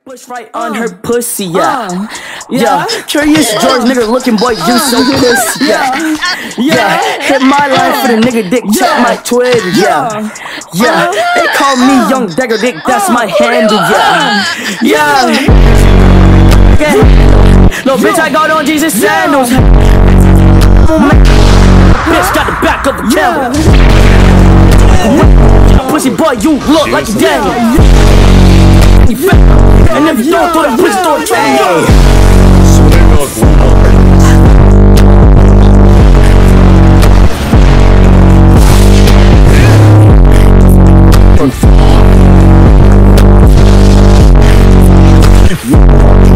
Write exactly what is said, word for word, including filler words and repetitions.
Push right on her pussy, yeah. Uh, yeah. yeah. Curious George, uh, nigga looking boy, you so pussy, yeah. Yeah. Hit my line for the nigga dick, check my Twitter, yeah. Yeah. They call me Young Dagger Dick, that's my handle, yeah. Yeah. Okay. No bitch, I got on Jesus sandals. Bitch got the back of the camera. Pussy boy, you look like you dead. And if you don't throw that pussy, throw a train, yo. So they